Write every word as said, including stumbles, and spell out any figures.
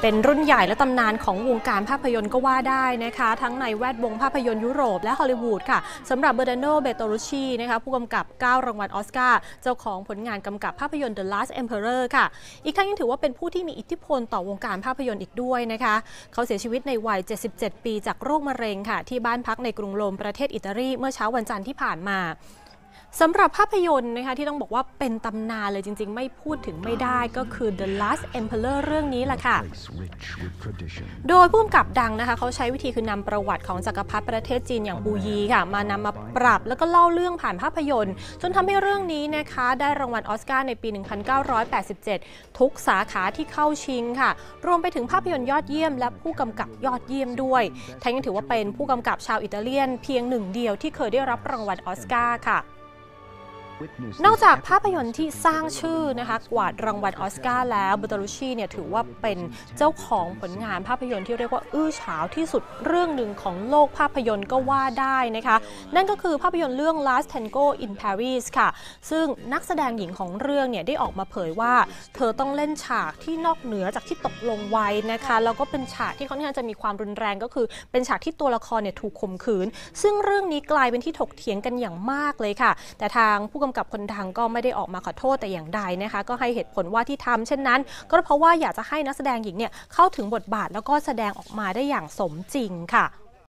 เป็นรุ่นใหญ่และตำนานของวงการภาพยนตร์ก็ว่าได้นะคะทั้งในแวดวงภาพยนตร์ยุโรปและฮอลลีวูดค่ะสำหรับเบอร์นาโน เบโตรุชชีนะคะผู้กำกับเก้ารางวัลออสการ์เจ้าของผลงานกำกับภาพยนตร์ The Last Emperor ค่ะอีกทั้งยังถือว่าเป็นผู้ที่มีอิทธิพลต่อวงการภาพยนตร์อีกด้วยนะคะเขาเสียชีวิตในวัยเจ็ดสิบเจ็ดปีจากโรคมะเร็งค่ะที่บ้านพักในกรุงโรมประเทศอิตาลีเมื่อเช้าวันจันทร์ที่ผ่านมาสำหรับภาพยนตร์นะคะที่ต้องบอกว่าเป็นตำนานเลยจริงๆไม่พูดถึงไม่ได้ก็คือ The Last Emperor เรื่องนี้แหละค่ะโดยผู้กำกับดังนะคะเขาใช้วิธีคือนำประวัติของจักรพรรดิประเทศจีนอย่างปูยีค่ะมานำมาปรับแล้วก็เล่าเรื่องผ่านภาพยนตร์จนทำให้เรื่องนี้นะคะได้รางวัลออสการ์ในปี หนึ่งพันเก้าร้อยแปดสิบเจ็ด ทุกสาขาที่เข้าชิงค่ะรวมไปถึงภาพยนตร์ยอดเยี่ยมและผู้กำกับยอดเยี่ยมด้วยทั้งยังถือว่าเป็นผู้กำกับชาวอิตาเลียนเพียงหนึ่งเดียวที่เคยได้รับรางวัลออสการ์ค่ะนอกจากภาพยนตร์ที่สร้างชื่อนะคะกวาดรางวัลออสการ์แล้วเบโตรุชชีเนี่ยถือว่าเป็นเจ้าของผลงานภาพยนตร์ที่เรียกว่าอื้อฉาวที่สุดเรื่องหนึ่งของโลกภาพยนตร์ก็ว่าได้นะคะนั่นก็คือภาพยนตร์เรื่อง Last Tango in Paris ค่ะซึ่งนักแสดงหญิงของเรื่องเนี่ยได้ออกมาเผยว่าเธอต้องเล่นฉากที่นอกเหนือจากที่ตกลงไว้นะคะแล้วก็เป็นฉากที่ค่อนข้างจะมีความรุนแรงก็คือเป็นฉากที่ตัวละครเนี่ยถูกข่มขืนซึ่งเรื่องนี้กลายเป็นที่ถกเถียงกันอย่างมากเลยค่ะแต่ทางผู้กำกับคนดังก็ไม่ได้ออกมาขอโทษแต่อย่างใดนะคะก็ให้เหตุผลว่าที่ทำเช่นนั้นก็เพราะว่าอยากจะให้นักแสดงหญิงเนี่ยเข้าถึงบทบาทแล้วก็แสดงออกมาได้อย่างสมจริงค่ะ